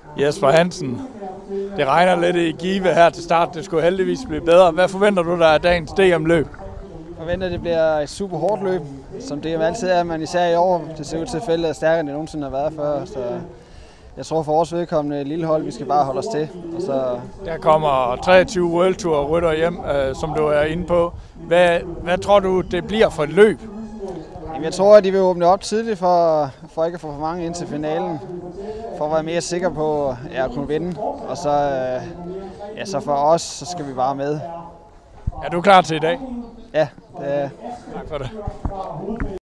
Jesper Hansen, det regner lidt i Give her til start. Det skulle heldigvis blive bedre. Hvad forventer du dig af dagens DM-løb? Jeg forventer, at det bliver et super hårdt løb, som DM altid er, men især i år. Det ser ud til, at feltet er stærkere, end det nogensinde har været før. Så jeg tror for vores vedkommende et lille hold, vi skal bare holde os til. Og så Der kommer 23 World Tour rytter hjem, som du er inde på. Hvad tror du, det bliver for et løb? Jamen, jeg tror, at de vil åbne op tidligt for ikke at få for mange ind til finalen. For at være mere sikker på at kunne vinde. Og så for os, så skal vi bare med. Er du klar til i dag? Ja, det er. Tak for det.